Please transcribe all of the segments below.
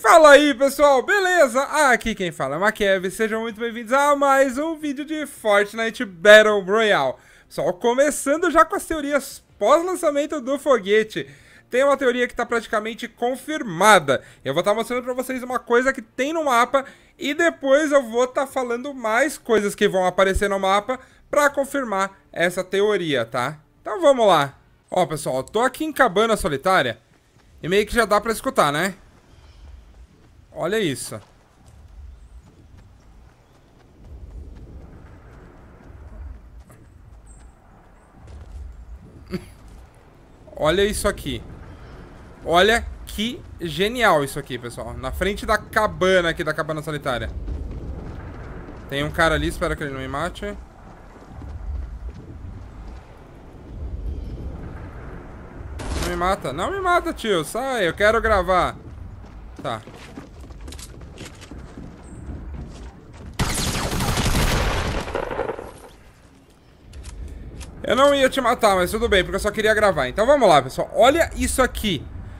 Fala aí, pessoal, beleza? Aqui quem fala é Makev, sejam muito bem-vindos a mais um vídeo de Fortnite Battle Royale. Pessoal, começando já com as teorias pós-lançamento do foguete. Tem uma teoria que está praticamente confirmada. Eu vou estar mostrando para vocês uma coisa que tem no mapa e depois eu vou estar falando mais coisas que vão aparecer no mapa para confirmar essa teoria, tá? Então vamos lá. Ó, pessoal, tô aqui em Cabana Solitária e meio que já dá para escutar, né? Olha isso. Olha isso aqui. Olha que genial isso aqui, pessoal. Na frente da cabana aqui, da Cabana Solitária. Tem um cara ali, espero que ele não me mate. Não me mata. Não me mata, tio. Sai, eu quero gravar. Tá. Eu não ia te matar, mas tudo bem, porque eu só queria gravar. Então vamos lá, pessoal. Olha isso aqui.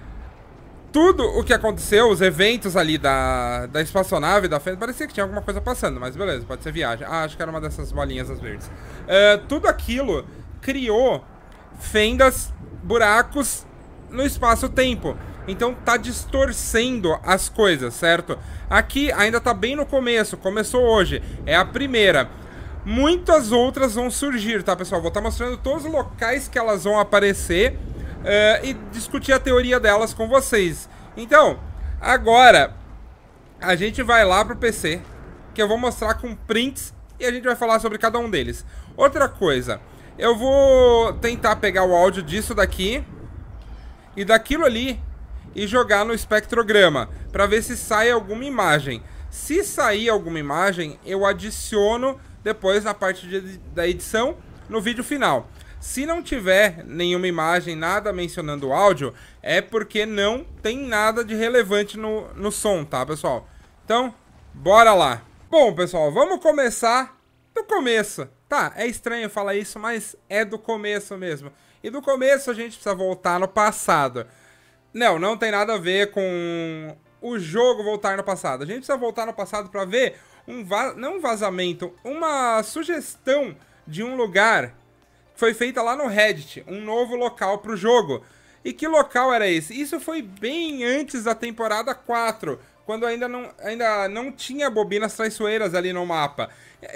Tudo o que aconteceu, os eventos ali da espaçonave, da frente, parecia que tinha alguma coisa passando, mas beleza, pode ser viagem. Ah, acho que era uma dessas bolinhas as verdes. Tudo aquilo criou fendas, buracos no espaço-tempo. Então tá distorcendo as coisas, certo? Aqui ainda tá bem no começo, começou hoje, é a primeira. Muitas outras vão surgir, tá, pessoal? Vou estar mostrando todos os locais que elas vão aparecer e discutir a teoria delas com vocês. Então, agora a gente vai lá pro PC, que eu vou mostrar com prints e a gente vai falar sobre cada um deles. Outra coisa, eu vou tentar pegar o áudio disso daqui e daquilo ali e jogar no espectrograma, para ver se sai alguma imagem. Se sair alguma imagem, eu adiciono depois na parte da edição, no vídeo final. Se não tiver nenhuma imagem, nada mencionando o áudio, é porque não tem nada de relevante no som, tá, pessoal? Então, bora lá. Bom, pessoal, vamos começar do começo. Tá, é estranho falar isso, mas é do começo mesmo. E do começo a gente precisa voltar no passado. Não tem nada a ver com o jogo voltar no passado. A gente precisa voltar no passado para ver não um vazamento, uma sugestão de um lugar que foi feita lá no Reddit, um novo local para o jogo. E que local era esse? Isso foi bem antes da temporada 4, quando ainda não tinha bobinas traiçoeiras ali no mapa.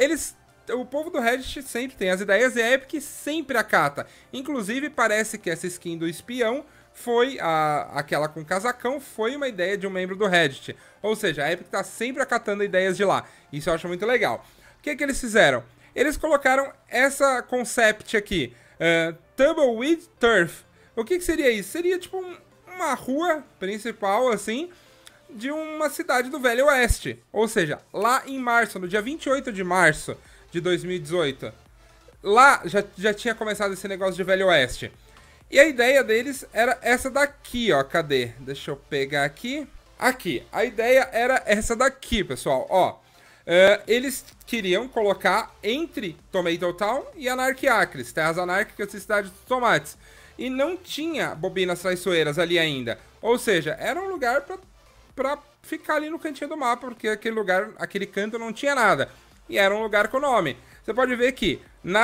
O povo do Reddit sempre tem as ideias e a Epic sempre acata. Inclusive parece que essa skin do espião foi aquela com casacão, foi uma ideia de um membro do Reddit. Ou seja, a Epic tá sempre acatando ideias de lá. Isso eu acho muito legal. O que eles fizeram? Eles colocaram essa concept aqui, Tumbleweed Turf. O que seria isso? Seria tipo uma rua principal, assim, de uma cidade do Velho Oeste. Ou seja, lá em março, no dia 28 de março de 2018, lá já tinha começado esse negócio de Velho Oeste. E a ideia deles era essa daqui, ó. Cadê? Deixa eu pegar aqui. Aqui. A ideia era essa daqui, pessoal. Ó. Eles queriam colocar entre Tomato Town e Anarquiacres, terras anárquicas e cidade dos tomates. E não tinha bobinas traiçoeiras ali ainda. Ou seja, era um lugar pra ficar ali no cantinho do mapa, porque aquele canto não tinha nada. E era um lugar com nome. Você pode ver que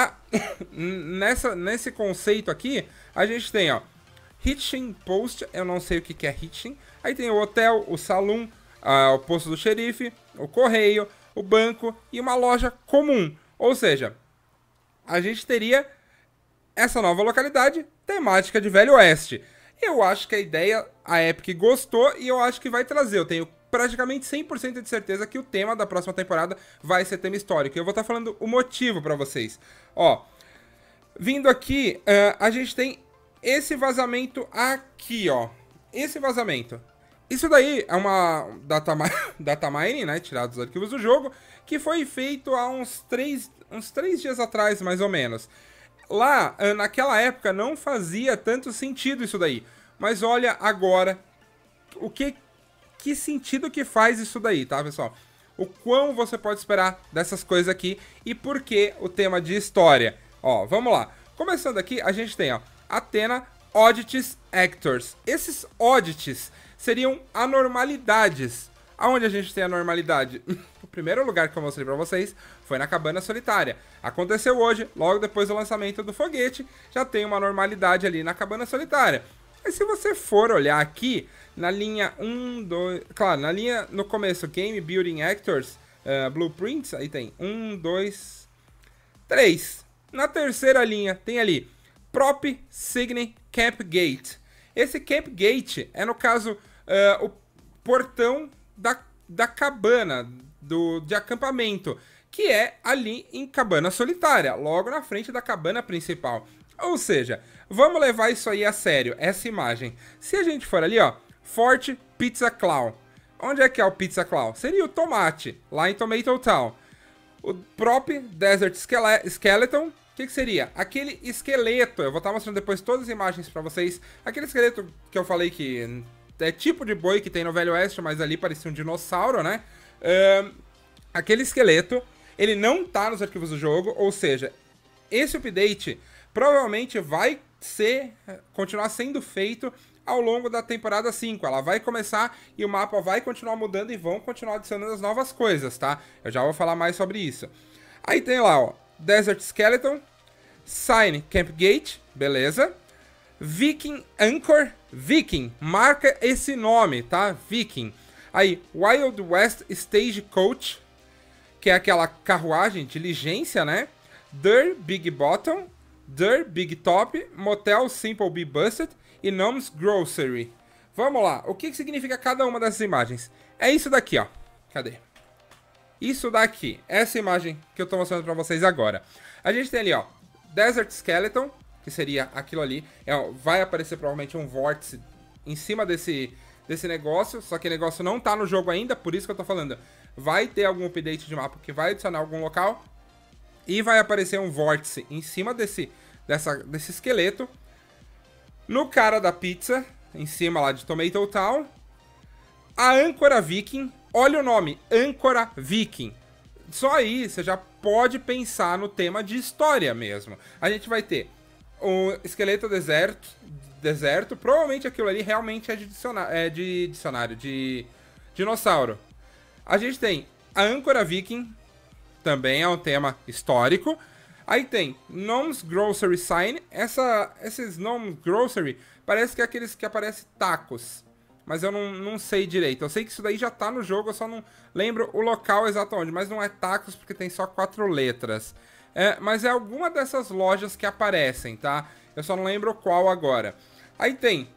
nesse conceito aqui, a gente tem, ó, Hitching Post, eu não sei o que é Hitching. Aí tem o hotel, o saloon, o posto do xerife, o correio, o banco e uma loja comum. Ou seja, a gente teria essa nova localidade temática de Velho Oeste. Eu acho que a ideia, a Epic gostou e eu acho que vai trazer. Eu tenho praticamente 100% de certeza que o tema da próxima temporada vai ser tema histórico. E eu vou estar falando o motivo pra vocês. Ó, vindo aqui, a gente tem esse vazamento aqui, ó. Esse vazamento. Isso daí é uma data mining, né? Tirado dos arquivos do jogo, que foi feito há uns 3 dias atrás, mais ou menos. Lá, naquela época, não fazia tanto sentido isso daí. Mas olha agora que sentido que faz isso daí, tá, pessoal? O quão você pode esperar dessas coisas aqui e por que o tema de história. Ó, vamos lá. Começando aqui, a gente tem, ó, Athena Oddities Actors. Esses Oddities seriam anormalidades. Aonde a gente tem a normalidade? O primeiro lugar que eu mostrei pra vocês foi na Cabana Solitária. Aconteceu hoje, logo depois do lançamento do foguete, já tem uma normalidade ali na Cabana Solitária. Mas se você for olhar aqui, na linha 1, 2... Claro, na linha no começo, Game Building Actors, Blueprints, aí tem 1, 2, 3. Na terceira linha tem ali, Prop Signe Camp Gate. Esse Camp Gate é, no caso, o portão da cabana, de acampamento, que é ali em Cabana Solitária, logo na frente da cabana principal. Ou seja, vamos levar isso aí a sério, essa imagem. Se a gente for ali, ó, Fort Pizza Claw. Onde é que é o Pizza Claw? Seria o tomate, lá em Tomato Town. O Prop Desert Skeleton, o que seria? Aquele esqueleto, eu vou estar mostrando depois todas as imagens pra vocês. Aquele esqueleto que eu falei que é tipo de boi que tem no Velho Oeste, mas ali parecia um dinossauro, né? Aquele esqueleto, ele não tá nos arquivos do jogo, ou seja, esse update provavelmente vai continuar sendo feito ao longo da temporada 5. Ela vai começar e o mapa vai continuar mudando e vão continuar adicionando as novas coisas, tá? Eu já vou falar mais sobre isso. Aí tem lá, ó, Desert Skeleton, Sign Camp Gate, beleza? Viking Anchor, Viking, marca esse nome, tá? Viking. Aí, Wild West Stagecoach, que é aquela carruagem, diligência, né? Der Big Bottom, Der Big Top, Motel Simple Be Busted e Gnome's Grocery. Vamos lá, o que significa cada uma dessas imagens? É isso daqui, ó. Cadê? Isso daqui, essa imagem que eu tô mostrando pra vocês agora. A gente tem ali, ó, Desert Skeleton, que seria aquilo ali. Vai aparecer provavelmente um vórtice em cima desse negócio, só que o negócio não tá no jogo ainda, por isso que eu tô falando. Vai ter algum update de mapa que vai adicionar algum local e vai aparecer um vórtice em cima desse esqueleto. No cara da pizza, em cima lá de Tomato Town, a âncora Viking. Olha o nome, âncora Viking. Só aí você já pode pensar no tema de história mesmo. A gente vai ter o esqueleto deserto. Provavelmente aquilo ali realmente é de dicionário, de dinossauro. A gente tem a âncora Viking, também é um tema histórico. Aí tem Gnome's Grocery Sign. Esses Gnome's Grocery parece que é aqueles que aparecem tacos, mas eu não sei direito. Eu sei que isso daí já tá no jogo, eu só não lembro o local exato onde. Mas não é tacos porque tem só 4 letras. Mas é alguma dessas lojas que aparecem, tá? Eu só não lembro qual agora. Aí tem,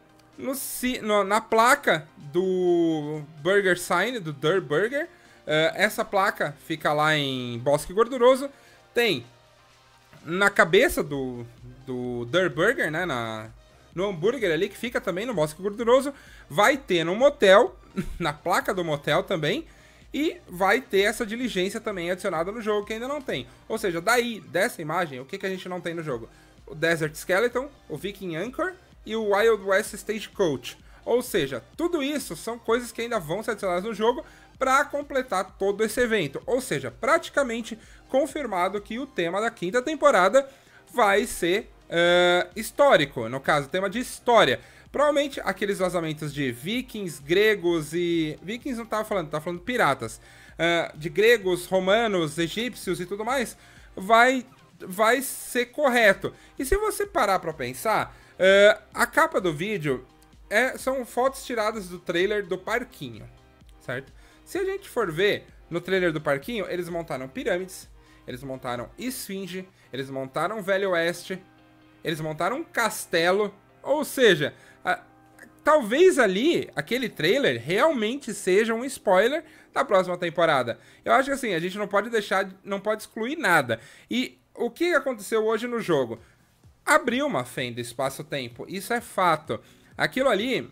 na placa do Burger Sign, do Der Burger. Essa placa fica lá em Bosque Gorduroso. Tem na cabeça do Der Burger, né? No hambúrguer ali, que fica também no Bosque Gorduroso. Vai ter no motel, na placa do motel também. E vai ter essa diligência também adicionada no jogo, que ainda não tem. Ou seja, daí, dessa imagem, o que a gente não tem no jogo? O Desert Skeleton, o Viking Anchor e o Wild West Stagecoach. Ou seja, tudo isso são coisas que ainda vão ser adicionadas no jogo para completar todo esse evento. Ou seja, praticamente confirmado que o tema da 5ª temporada vai ser histórico. No caso, tema de história. Provavelmente aqueles vazamentos de vikings, gregos e... Vikings não tava falando piratas. De gregos, romanos, egípcios e tudo mais, vai ser correto. E se você parar pra pensar, a capa do vídeo são fotos tiradas do trailer do parquinho, certo? Se a gente for ver no trailer do parquinho, eles montaram pirâmides, eles montaram esfinge, eles montaram Velho Oeste, eles montaram um castelo, ou seja... talvez ali, aquele trailer realmente seja um spoiler da próxima temporada. Eu acho que assim, a gente não pode excluir nada. E o que aconteceu hoje no jogo? Abriu uma fenda espaço-tempo, isso é fato. Aquilo ali,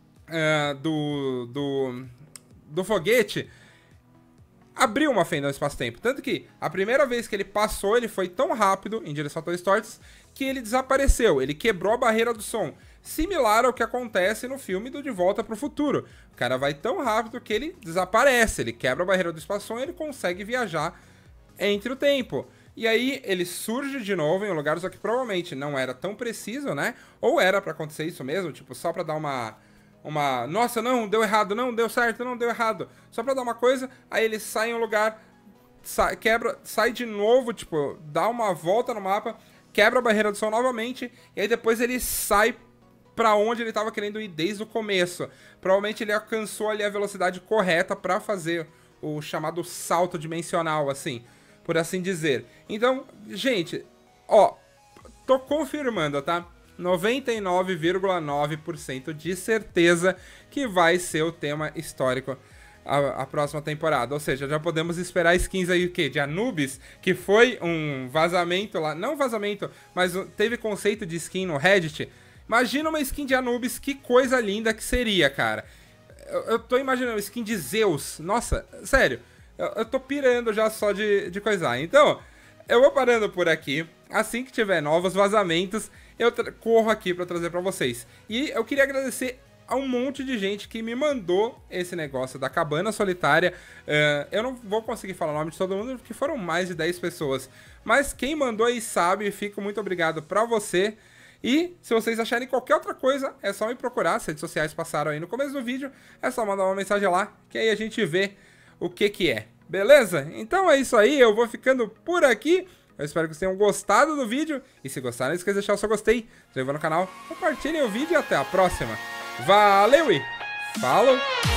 do foguete, abriu uma fenda no espaço-tempo. Tanto que a primeira vez que ele passou, ele foi tão rápido em direção a Toy Story que ele desapareceu, ele quebrou a barreira do som. Similar ao que acontece no filme do De Volta para o Futuro. O cara vai tão rápido que ele desaparece, ele quebra a barreira do espaço e ele consegue viajar entre o tempo. E aí ele surge de novo em um lugar, só que provavelmente não era tão preciso, né? Ou era para acontecer isso mesmo, tipo, só para dar nossa, não, deu errado, não, deu certo, não, deu errado. Só pra dar uma coisa, aí ele sai em um lugar, sai de novo, tipo, dá uma volta no mapa, quebra a barreira do som novamente, e aí depois ele sai pra onde ele tava querendo ir desde o começo. Provavelmente ele alcançou ali a velocidade correta pra fazer o chamado salto dimensional, assim, por assim dizer. Então, gente, ó, tô confirmando, tá? 99,9% de certeza que vai ser o tema histórico a próxima temporada. Ou seja, já podemos esperar skins aí, o quê? De Anubis, que foi um vazamento lá. Não vazamento, mas teve conceito de skin no Reddit. Imagina uma skin de Anubis, que coisa linda que seria, cara. Eu tô imaginando skin de Zeus. Nossa, sério. Eu tô pirando já só de coisar. Então, eu vou parando por aqui. Assim que tiver novos vazamentos, eu corro aqui pra trazer pra vocês. E eu queria agradecer a um monte de gente que me mandou esse negócio da cabana solitária. Eu não vou conseguir falar o nome de todo mundo, porque foram mais de 10 pessoas. Mas quem mandou aí sabe, fico muito obrigado pra você. E se vocês acharem qualquer outra coisa, é só me procurar. As redes sociais passaram aí no começo do vídeo. É só mandar uma mensagem lá, que aí a gente vê o que é. Beleza? Então é isso aí, eu vou ficando por aqui. Eu espero que vocês tenham gostado do vídeo. E se gostaram, não esqueça de deixar o seu gostei, se inscreva no canal, compartilhem o vídeo e até a próxima. Valeu e falou!